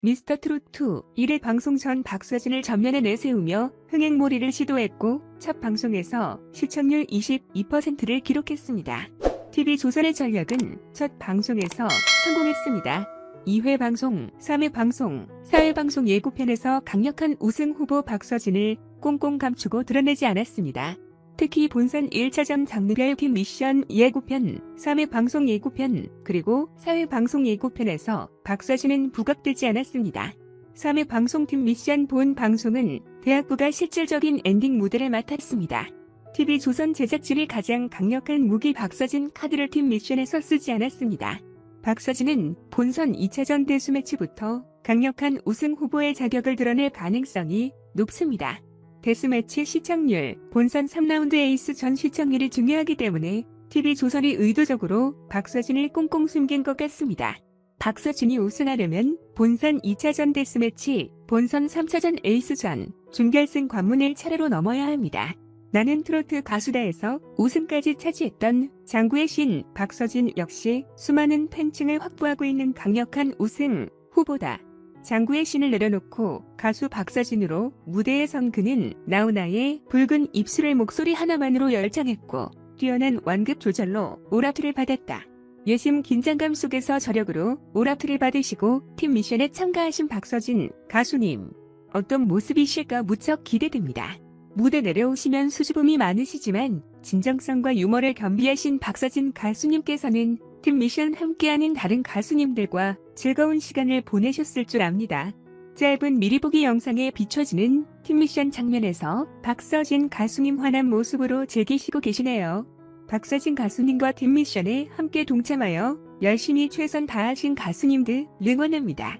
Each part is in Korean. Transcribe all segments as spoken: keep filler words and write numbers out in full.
미스터트롯2, 일 회 방송 전 박서진을 전면에 내세우며 흥행몰이를 시도했고 첫 방송에서 시청률 이십이 퍼센트를 기록했습니다. 티비조선의 전략은 첫 방송에서 성공했습니다. 이 회 방송, 삼 회 방송, 사 회 방송 예고편에서 강력한 우승 후보 박서진을 꽁꽁 감추고 드러내지 않았습니다. 특히 본선 일 차전 장르별 팀 미션 예고편, 삼 회 방송 예고편, 그리고 사 회 방송 예고편에서 박서진은 부각되지 않았습니다. 삼 회 방송팀 미션 본 방송은 대학부가 실질적인 엔딩 무대를 맡았습니다. 티비조선 제작진이 가장 강력한 무기 박서진 카드를 팀 미션에서 쓰지 않았습니다. 박서진은 본선 이 차전 데스매치부터 강력한 우승 후보의 자격을 드러낼 가능성이 높습니다. 데스매치 시청률, 본선 삼 라운드 에이스 전 시청률이 중요하기 때문에 티비조선이 의도적으로 박서진을 꽁꽁 숨긴 것 같습니다. 박서진이 우승하려면 본선 이 차전 데스매치, 본선 삼 차전 에이스전, 준결승 관문을 차례로 넘어야 합니다. 나는 트로트 가수다에서 우승까지 차지했던 장구의 신 박서진 역시 수많은 팬층을 확보하고 있는 강력한 우승 후보다. 장구의 신을 내려놓고 가수 박서진으로 무대에 선 그는 나훈아의 붉은 입술의 목소리 하나만으로 열창했고 뛰어난 완급 조절로 오라트를 받았다. 예심 긴장감 속에서 저력으로 오라트를 받으시고 팀 미션에 참가하신 박서진 가수님. 어떤 모습이실까 무척 기대됩니다. 무대 내려오시면 수줍음이 많으시지만 진정성과 유머를 겸비하신 박서진 가수님께서는 팀 미션 함께하는 다른 가수님들과 즐거운 시간을 보내셨을 줄 압니다. 짧은 미리 보기 영상에 비춰지는 팀 미션 장면에서 박서진 가수님 환한 모습으로 즐기시고 계시네요. 박서진 가수님과 팀 미션에 함께 동참하여 열심히 최선 다하신 가수님들 응원합니다.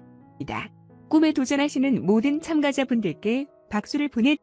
꿈에 도전하시는 모든 참가자분들께 박수를 보내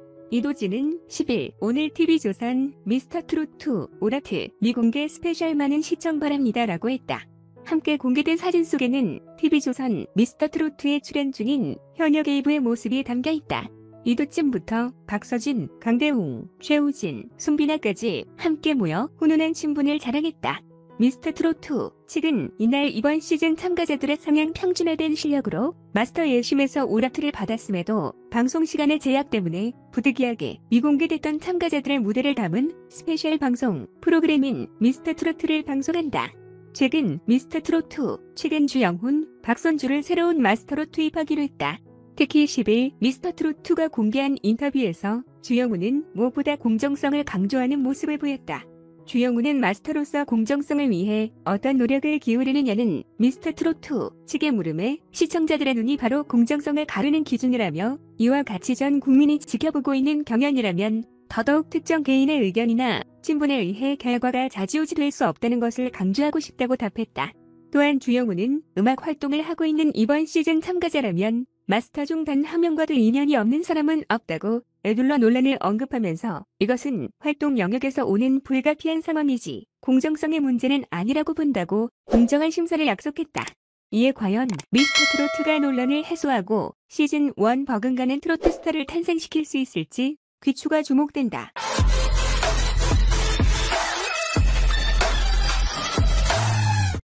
이도진은 십 일 오늘 티비조선 미스터트롯2 오라트 미공개 스페셜 많은 시청 바랍니다 라고 했다. 함께 공개된 사진 속에는 티비조선 미스터트롯이에 출연 중인 현역 에이브의 모습이 담겨있다. 이도쯤부터 박서진, 강대웅, 최우진, 손비나까지 함께 모여 훈훈한 친분을 자랑했다. 미스터트롯이 측은 이날 이번 시즌 참가자들의 성향 평준화된 실력으로 마스터 예심에서 오라트를 받았음에도 방송 시간의 제약 때문에 부득이하게 미공개됐던 참가자들의 무대를 담은 스페셜 방송 프로그램인 미스터트롯을 방송한다. 최근 미스터트롯이 최근 주영훈, 박선주를 새로운 마스터로 투입하기로 했다. 특히 십 일 미스터트롯이가 공개한 인터뷰에서 주영훈은 무엇보다 공정성을 강조하는 모습을 보였다. 주영훈은 마스터로서 공정성을 위해 어떤 노력을 기울이느냐는 미스터트롯이 측의 물음에 시청자들의 눈이 바로 공정성을 가르는 기준이라며 이와 같이 전 국민이 지켜보고 있는 경연이라면 더더욱 특정 개인의 의견이나 친분에 의해 결과가 좌지우지될 수 없다는 것을 강조하고 싶다고 답했다. 또한 주영훈은 음악 활동을 하고 있는 이번 시즌 참가자라면 마스터 중 단 한 명과도 인연이 없는 사람은 없다고 에둘러 논란을 언급하면서 이것은 활동 영역에서 오는 불가피한 상황이지 공정성의 문제는 아니라고 본다고 공정한 심사를 약속했다. 이에 과연 미스터트롯이가 논란을 해소하고 시즌 일 버금가는 트로트 스타를 탄생시킬 수 있을지 귀추가 주목된다.